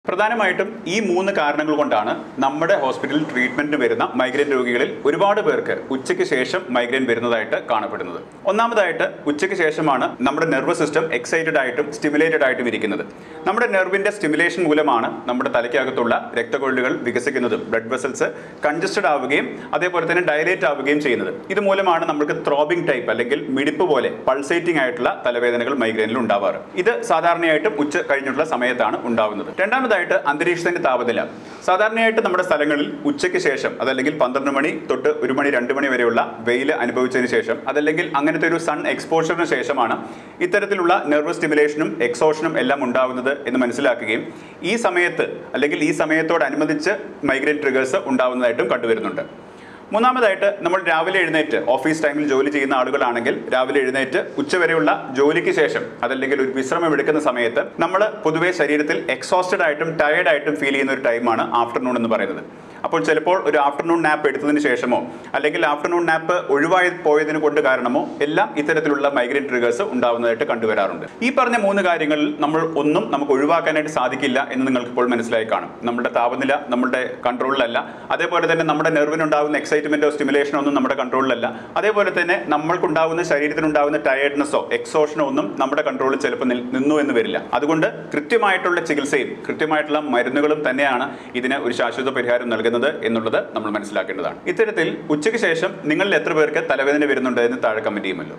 പ്രധാനമായിട്ടും ഈ മൂന്ന് കാരണങ്ങൾ കൊണ്ടാണ് നമ്മുടെ ഹോസ്പിറ്റലിൽ ട്രീറ്റ്മെന്റിന് വരുന്ന മൈഗ്രെയിൻ രോഗികളിൽ ഒരുപാട് പേർക്ക് ഉച്ചയ്ക്ക് ശേഷം മൈഗ്രെയിൻ വരുന്നതായിട്ട് കാണപ്പെടുന്നത്. ഒന്നാമതായിട്ട് ഉച്ചയ്ക്ക് ശേഷമാണ് നമ്മുടെ നെർവ് സിസ്റ്റം എക്സൈറ്റഡ് ആയിട്ടും സ്റ്റിമുലേറ്റഡ് ആയിട്ടും ഇരിക്കുന്നത്. നമ്മുടെ നെർവിന്റെ സ്റ്റിമുലേഷൻ മൂലമാണ് നമ്മുടെ തലയ്ക്കകത്തുള്ള രക്തക്കൊഴലുകൾ വികസിക്കുന്നതും ബ്ലഡ് വെസൽസ് കൺജസ്റ്റഡ് ആവുകയും അതേപോലെ തന്നെ ഡയലേറ്റ് ആവുകയും ചെയ്യുന്നത്. ഇതുമൂലമാണ് നമുക്ക് ത്രോബിംഗ് ടൈപ്പ് അല്ലെങ്കിൽ മിടിപ്പ് പോലെ പൾസേറ്റിംഗ് ആയിട്ടുള്ള തലവേദനകൾ മൈഗ്രെയിനിൽ ഉണ്ടാവാറ്. ഇത് സാധാരണയായിട്ടും ഉച്ച കഴിഞ്ഞിട്ടുള്ള സമയത്താണ് ഉണ്ടാവുന്നത്. രണ്ടാമതായിട്ട് അന്തരീക്ഷത്തിന്റെ താപനില. സാധാരണയായിട്ട് നമ്മുടെ സ്ഥലങ്ങളിൽ ഉച്ചയ്ക്ക് ശേഷം അതല്ലെങ്കിൽ 12 മണി തൊട്ട് 1 മണി 2 മണി വരെയുള്ള വെയിൽ അനുഭവിച്ചതിന് ശേഷം അതല്ലെങ്കിൽ അങ്ങനത്തെ ഒരു സൺ എക്സ്പോഷറിന് ശേഷമാണ് ഇത്തരത്തിലുള്ള നെർവ് സ്റ്റിമുലേഷനും എക്സോഷനും എല്ലാം ഉണ്ടാവുന്നത് എന്ന് മനസ്സിലാക്കുകയും ഈ സമയത്ത് അല്ലെങ്കിൽ ഈ സമയത്തോടനുബന്ധിച്ച് മൈഗ്രെയിൻ ട്രിഗേഴ്സ് ഉണ്ടാവുന്നതായിട്ടും കണ്ടുവരുന്നുണ്ട്. മൂന്നാമതായിട്ട് നമ്മൾ രാവിലെ എഴുന്നേറ്റ് ഓഫീസ് ടൈമിൽ ജോലി ചെയ്യുന്ന ആളുകളാണെങ്കിൽ രാവിലെ എഴുന്നേറ്റ് ഉച്ചവരെയുള്ള ജോലിക്ക് ശേഷം അതല്ലെങ്കിൽ ഒരു വിശ്രമം എടുക്കുന്ന സമയത്ത് നമ്മൾ പൊതുവെ ശരീരത്തിൽ എക്സോസ്റ്റഡ് ആയിട്ടും ടയേർഡ് ആയിട്ടും ഫീൽ ചെയ്യുന്ന ഒരു ടൈമാണ് ആഫ്റ്റർനൂൺ എന്ന് പറയുന്നത്. അപ്പോൾ ചിലപ്പോൾ ഒരു ആഫ്റ്റർനൂൺ നാപ്പ് എടുത്തതിന് ശേഷമോ അല്ലെങ്കിൽ ആഫ്റ്റർനൂൺ നാപ്പ് ഒഴിവായി പോയതിന് കൊണ്ട് കാരണമോ എല്ലാം ഇത്തരത്തിലുള്ള മൈഗ്രെയിൻ ട്രിഗേഴ്സ് ഉണ്ടാവുന്നതായിട്ട് കണ്ടുവരാറുണ്ട്. ഈ പറഞ്ഞ മൂന്ന് കാര്യങ്ങളിൽ നമുക്ക് ഒഴിവാക്കാനായിട്ട് സാധിക്കില്ല എന്ന് നിങ്ങൾക്ക് ഇപ്പോൾ മനസ്സിലായി കാണും. നമ്മുടെ താപനില നമ്മുടെ കൺട്രോളിലല്ല, അതേപോലെ തന്നെ നമ്മുടെ നെർവിനുണ്ടാകുന്ന എക്സൈറ്റ്മെന്റോ സ്റ്റിമുലേഷനോ ഒന്നും നമ്മുടെ കൺട്രോളിലല്ല, അതേപോലെ തന്നെ നമ്മൾക്കുണ്ടാകുന്ന ശരീരത്തിനുണ്ടാകുന്ന ടയർഡ്നെസ്സോ എക്സോഷനോ ഒന്നും നമ്മുടെ കൺട്രോളിൽ ചിലപ്പോൾ നിന്നു എന്ന് വരില്ല. അതുകൊണ്ട് കൃത്യമായിട്ടുള്ള ചികിത്സയും കൃത്യമായിട്ടുള്ള മരുന്നുകളും തന്നെയാണ് ഇതിന് ഒരു ശാശ്വത പരിഹാരം നൽകുന്നത് എന്നുള്ളത് നമ്മൾ മനസ്സിലാക്കേണ്ടതാണ്. ഇത്തരത്തിൽ ഉച്ചയ്ക്ക് ശേഷം നിങ്ങളിൽ എത്ര പേർക്ക് തലവേദന വരുന്നുണ്ട് എന്ന് താഴെ കമന്റ് ചെയ്യുമല്ലോ.